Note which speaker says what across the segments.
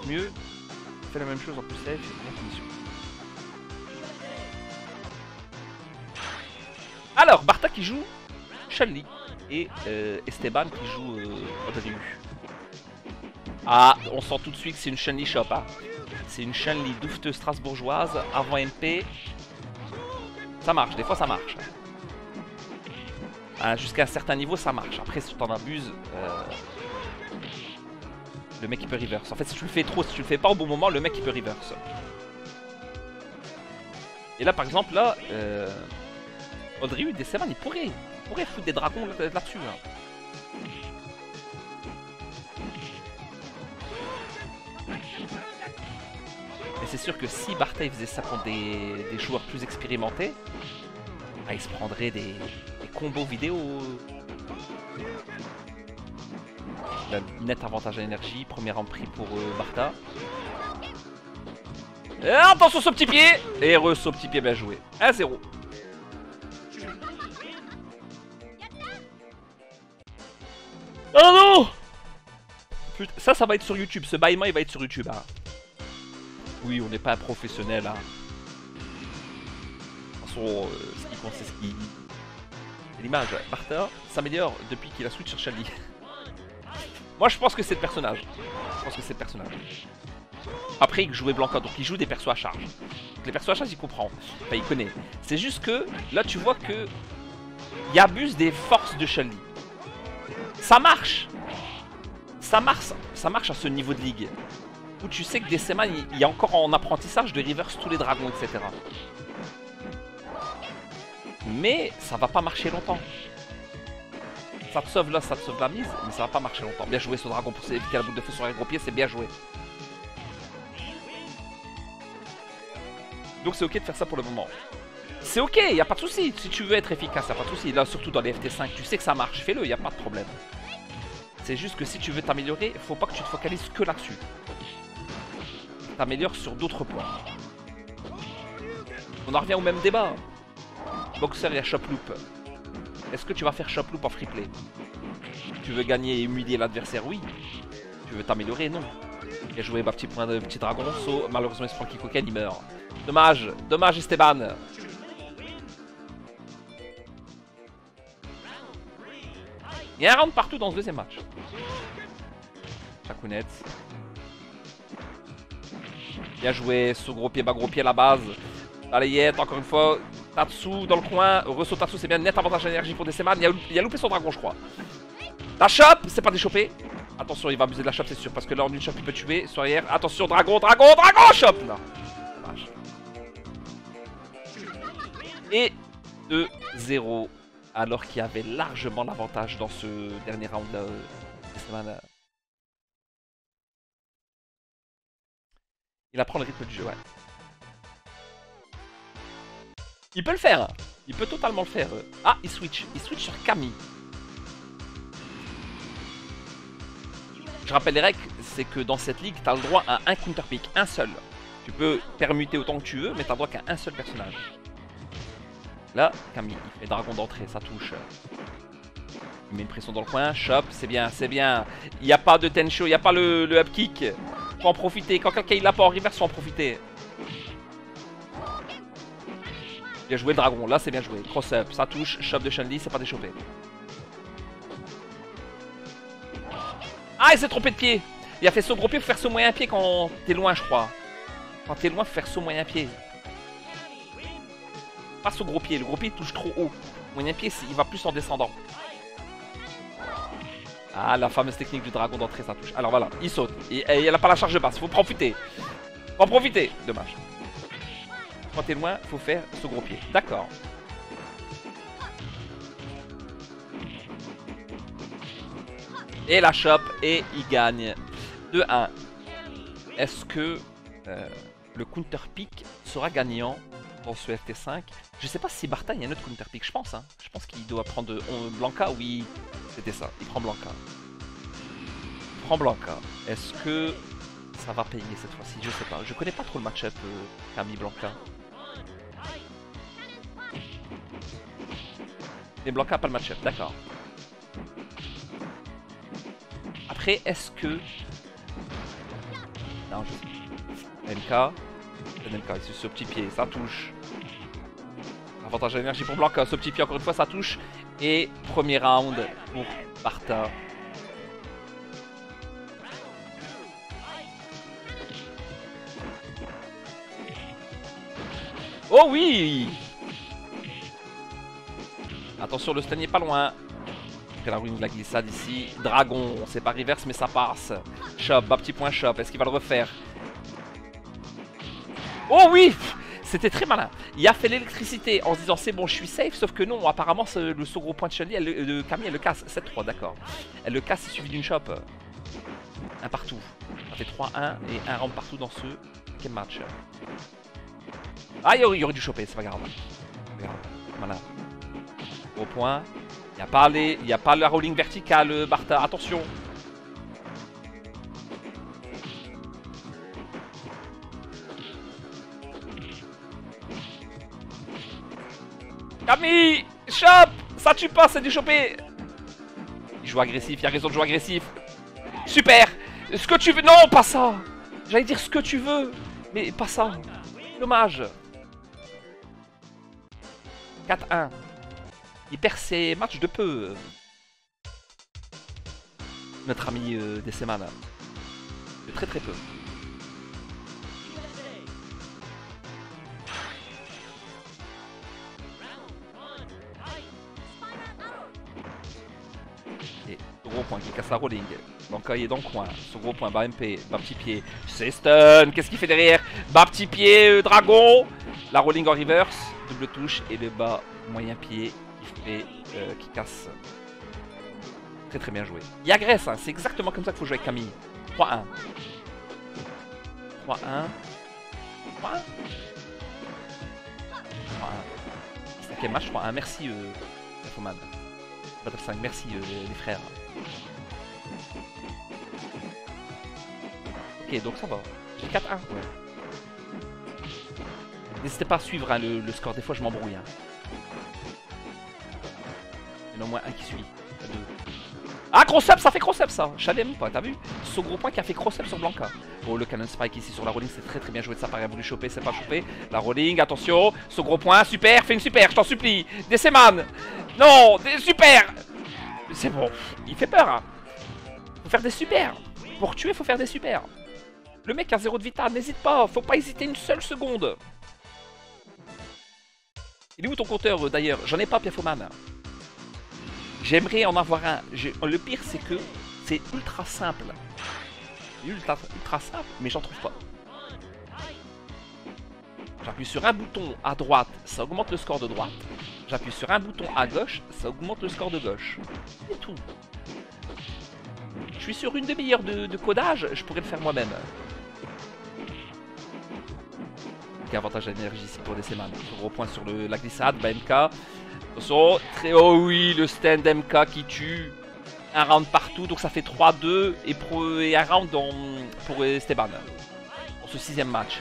Speaker 1: peut-être mieux. Fait la même chose en plus safe, en condition. Alors, Bartha qui joue Chun-Li et Esteban qui joue Ryu. Ah, on sent tout de suite que c'est une Chun-Li shop. Hein. C'est une Chun-Li doufteuse strasbourgeoise avant MP. Ça marche, des fois ça marche. Jusqu'à un certain niveau ça marche. Après si tu t'en abuses, le mec il peut reverse. En fait si tu le fais trop, si tu le fais pas au bon moment, le mec il peut reverse. Et là par exemple là, Ryu des Seven il pourrait foutre des dragons là-dessus. Hein. Mais c'est sûr que si Bartha faisait ça contre des joueurs plus expérimentés, il se prendrait des combos vidéo. La net avantage à l'énergie, premier rang pris pour Bartha. Et attention ce petit pied. Et ce petit pied bien joué. 1-0. Oh non. Putain, ça va être sur YouTube. Ce bâillement il va être sur YouTube. Hein. Oui, on n'est pas un professionnel. Hein. De toute façon, ce qui compte, c'est ce qui... L'image. Bartha s'améliore depuis qu'il a switch sur Chun-Li. Moi, je pense que c'est le personnage. Après, il jouait Blanca, donc il joue des persos à charge. Donc, les persos à charge, il comprend. Enfin, il connaît. C'est juste que, là, tu vois que... il abuse des forces de Chun-Li. Ça marche. Ça marche à ce niveau de ligue. Où tu sais que Decima il est encore en apprentissage de reverse tous les dragons, etc. Mais ça va pas marcher longtemps. Ça te sauve là, ça te sauve la mise, mais ça va pas marcher longtemps. Bien joué ce dragon pour éviter la boule de feu sur les gros pieds, c'est bien joué. Donc c'est ok de faire ça pour le moment. C'est ok, y a pas de souci. Si tu veux être efficace, y a pas de souci. Là surtout dans les FT5, tu sais que ça marche, fais-le, y a pas de problème. C'est juste que si tu veux t'améliorer, faut pas que tu te focalises que là-dessus. T'améliores sur d'autres points. On en revient au même débat. Boxer et Chop Loop. Est-ce que tu vas faire Chop Loop en free play? Tu veux gagner et humilier l'adversaire? Oui. Tu veux t'améliorer? Non. Il a joué ma petit point de petit dragon. So, malheureusement, il se prend qui coquin, il meurt. Dommage. Dommage, Esteban. Il y a un round partout dans ce deuxième match. Chakounette. Bien joué, ce gros pied, bas gros pied à la base. Balayette, encore une fois. Tatsu dans le coin. Resso Tatsu, c'est bien net avantage d'énergie pour Decima. Il a loupé son dragon, je crois. La chope, c'est pas déchopé. Attention, il va abuser de la chope, c'est sûr. Parce que là, en une chope, il peut tuer. Sur arrière. Attention, dragon, chope là. Dommage. Et 2-0. Alors qu'il y avait largement l'avantage dans ce dernier round là. Il apprend le rythme du jeu, ouais. Il peut le faire. Il peut totalement le faire. Ah, il switch. Il switch sur Camille. Je rappelle les règles, c'est que dans cette ligue, tu as le droit à un counter pick, un seul. Tu peux permuter autant que tu veux, mais tu as le droit qu'à un seul personnage. Là, Camille, il fait dragon d'entrée, ça touche. Il met une pression dans le coin, chop, c'est bien, c'est bien. Il n'y a pas de Tencho, il n'y a pas le up kick. Faut en profiter. Quand quelqu'un il l'a pas en reverse, faut en profiter. Bien joué le dragon, là c'est bien joué. Cross up, ça touche, chop de Chun-Li, c'est pas déchopé. Ah, il s'est trompé de pied. Il a fait saut gros pied, faut faire saut moyen pied quand t'es loin, je crois. Quand t'es loin, faut faire saut moyen pied. Pas saut gros pied, le gros pied touche trop haut. Moyen pied, il va plus en descendant. Ah, la fameuse technique du dragon d'entrée, ça touche. Alors voilà, il saute. Et elle a pas la charge basse, faut profiter. Faut en profiter. Dommage. Quand t'es loin, faut faire ce gros pied. D'accord. Et la chope, et il gagne 2-1. Est-ce que le counter pick sera gagnant dans ce FT5? Je sais pas si Bartha il y a un autre counter pick, je pense. Hein. Je pense qu'il doit prendre Blanca, oui. C'était ça, il prend Blanca. Il prend Blanca. Est-ce que ça va payer cette fois-ci? Je sais pas. Je connais pas trop le match-up Camille Blanca. Mais Blanca a pas le match-up, d'accord. Après, est-ce que... Non, je sais. MK. MK, il suit ce petit pied, ça touche. Avantage d'énergie pour Blanca, ce petit pied encore une fois, ça touche. Et premier round pour Bartha. Oh oui! Attention, le stun n'est pas loin. Après la ruine de la glissade ici. Dragon, c'est pas reverse mais ça passe. Chop, bas petit point chop, est-ce qu'il va le refaire? Oh oui! C'était très malin. Il a fait l'électricité en se disant c'est bon, je suis safe, sauf que non, apparemment le saut gros point de Chun-Li, de Camille, elle le casse. 7-3, d'accord. Elle le casse, il suffit d'une chop. Un partout. Ça fait 3-1 et un round partout dans ce quel match. Ah, il y aurait dû choper, c'est pas grave. Regarde, malin. Gros point. Il n'y a pas la rolling verticale, Bartha, attention. Camille, chope. Ça tue pas, c'est du choper. Il joue agressif, il a raison de jouer agressif. Super. Ce que tu veux, non, pas ça. J'allais dire ce que tu veux, mais pas ça. Dommage. 4-1. Il perd ses matchs de peu. Notre ami Decemane. De très très peu. Et gros point qui casse la rolling. Donc il est dans le coin. Ce gros point, bas MP, bas petit pied. C'est stun. Qu'est-ce qu'il fait derrière? Bas petit pied, dragon. La rolling en reverse. Double touche. Et le bas moyen pied qui casse. Très très bien joué. Il agresse, hein. C'est exactement comme ça qu'il faut jouer avec Camille. 3-1. 3-1. 3-1. 3-1. Quel match 3-1. Merci Infoman. Battle 5, merci les frères. Ok, donc ça va. J'ai 4-1. Ouais. N'hésitez pas à suivre hein, le score, des fois je m'embrouille. Hein. Il y en a au moins un qui suit. Ah, cross-up, ça fait cross-up ça. Je savais même pas, t'as vu? Ce gros point qui a fait cross-up sur Blanca. Oh, le Cannon Spike ici sur la rolling, c'est très très bien joué de sa part. Il a voulu choper, c'est pas chopé. La rolling, attention. Ce gros point, super, fais une super, je t'en supplie. Decemane. Non, super. C'est bon, il fait peur. Hein. Faut faire des super. Pour tuer, faut faire des super. Le mec a 0 de vital, n'hésite pas. Faut pas hésiter une seule seconde. Il est où ton compteur d'ailleurs? J'en ai pas, Piafoman. J'aimerais en avoir un. Le pire, c'est que c'est ultra simple. Ultra simple, mais j'en trouve pas. J'appuie sur un bouton à droite, ça augmente le score de droite. J'appuie sur un bouton à gauche, ça augmente le score de gauche. C'est tout. Je suis sur une demi-heure de codage, je pourrais le faire moi-même. Ok, avantage d'énergie ici pour Decemane. Gros point sur la glissade, bah MK. Attention, oh oui, le stand MK qui tue. Un round partout, donc ça fait 3-2 et un round pour Esteban. Pour ce 6ème match.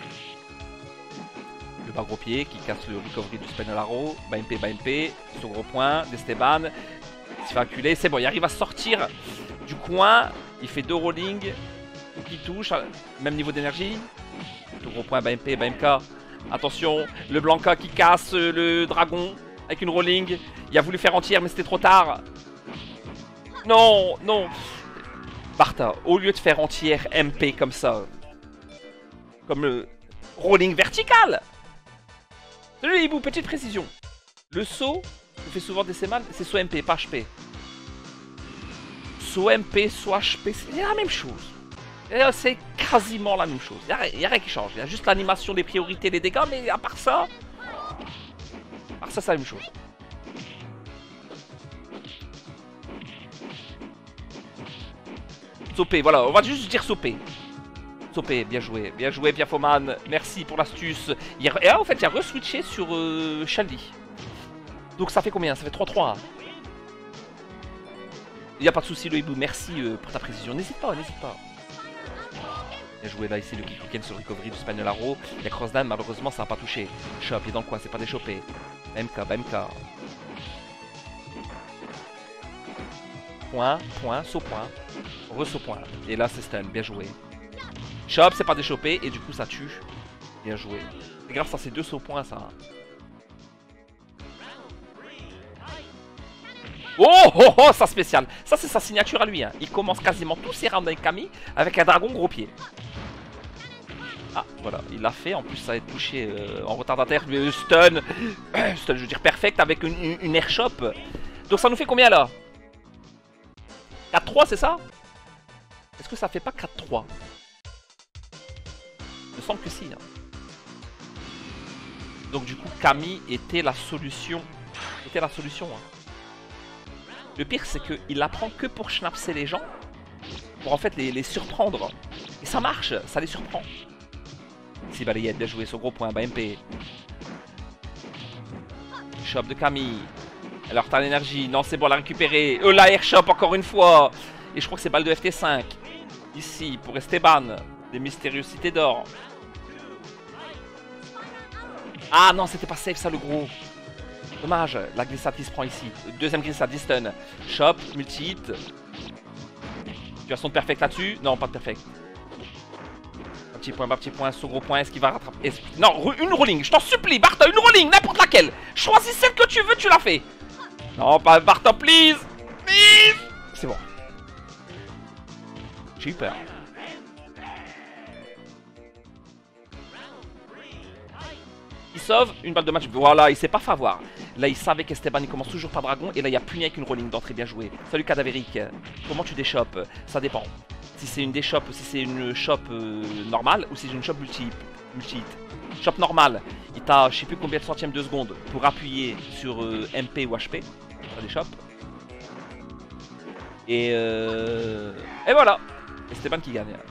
Speaker 1: Le bas gros pied qui casse le recovery du Spenolaro. Bas MP, ce gros point d'Esteban. Il se fait acculer, c'est bon, il arrive à sortir du coin. Il fait 2 rolling qui touche, même niveau d'énergie. Le gros point, bas MK. Attention, le Blanca qui casse le dragon. Avec une rolling, il a voulu faire entière mais c'était trop tard. Non, non. Bartha, au lieu de faire entière MP comme ça, comme le rolling vertical. Salut les hiboux, petite précision. Le saut, je fais souvent des semaines, c'est soit MP, pas HP. Soit MP, soit HP, c'est la même chose. C'est quasiment la même chose. Il n'y a rien qui change. Il y a juste l'animation des priorités, des dégâts, mais à part ça... Alors ça c'est la même chose. Sopé, voilà, on va juste dire Sopé. Sopé, bien joué, Piafoman. Merci pour l'astuce. Et en fait, il a re-switché sur Chun-Li. Donc ça fait combien? Ça fait 3-3. Il n'y a pas de souci le hibou, merci pour ta précision. N'hésite pas, n'hésite pas. Bien joué là ici le kick weekend sur le recovery du Spanolaro. Il y a crossdown, malheureusement ça n'a pas touché. Chop, il est dans le coin, c'est pas des chopés. MK. Point, saut point. Re-saut point. Et là c'est stun, bien joué. Chop, c'est pas déchopé et du coup ça tue. Bien joué. C'est grâce à ces 2 sauts points ça. Oh oh oh, ça spécial. Ça c'est sa signature à lui. Hein. Il commence quasiment tous ses rounds avec Camille avec un dragon gros pied. Ah voilà, il l'a fait. En plus ça a touché en retardataire. Stun. Stun, je veux dire perfect avec une air shop. Donc ça nous fait combien là? 4-3 c'est ça? Est-ce que ça fait pas 4-3? Il me semble que si. Hein. Donc du coup Camille était la solution. Hein. Le pire c'est qu'il apprend que pour schnapser les gens. Pour en fait les surprendre. Et ça marche, ça les surprend. Si balayette, bien joué, ce gros point, bah MP. Shop de Camille. Alors t'as l'énergie, non c'est bon, elle a récupéré. La air shop encore une fois. Et je crois que c'est balle de FT5. Ici, pour Esteban. Des mystériosités d'or. Ah non, c'était pas safe ça le gros. Dommage, la glissade qui se prend ici. Deuxième glissade, stun. Shop, multi-hit. Situation de perfect là-dessus. Non, pas de perfect. Bas petit point, ce gros point, est-ce qu'il va rattraper? Non, une rolling, je t'en supplie, Bartha, une rolling, n'importe laquelle. Choisis celle que tu veux, tu la fais. Non, pas Bartha, please. Please. C'est bon. J'ai eu peur. Il sauve une balle de match. Voilà, il s'est pas fait avoir. Là, il savait qu'Esteban, il commence toujours par dragon. Et là, il a puni avec une rolling d'entrée. Bien joué. Salut, cadavérique. Comment tu déchopes? Ça dépend. Si c'est une déchop ou si c'est une shop normale ou si c'est une shop multi-hit. Shop normale, il t'a je sais plus combien de centièmes de seconde pour appuyer sur MP ou HP. Ça déchop. Et voilà. Esteban qui gagne.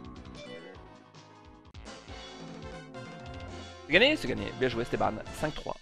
Speaker 1: C'est gagné, c'est gagné. Bien joué Esteban. 5-3.